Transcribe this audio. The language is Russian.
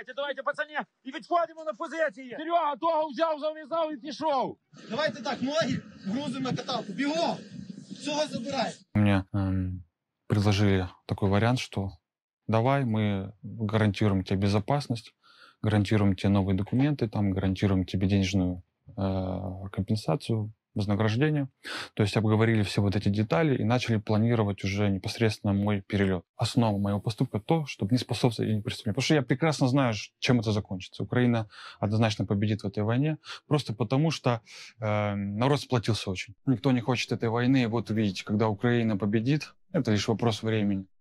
давайте, пацани, і відходимо на позиції. Серега, того взяв, зав'язав і пішов. Давайте так, ноги грузимо на каталку. Бігом! Всього забирай. Мне предложили такой вариант, что давай, мы гарантируем тебе безопасность, гарантируем тебе новые документы, там, гарантируем тебе денежную компенсацию, вознаграждение. То есть обговорили все вот эти детали и начали планировать уже непосредственно мой перелет. Основа моего поступка то, чтобы не способствовать преступлению. Потому что я прекрасно знаю, чем это закончится. Украина однозначно победит в этой войне, просто потому что народ сплотился очень. Никто не хочет этой войны. И вот увидите, когда Украина победит, это лишь вопрос времени.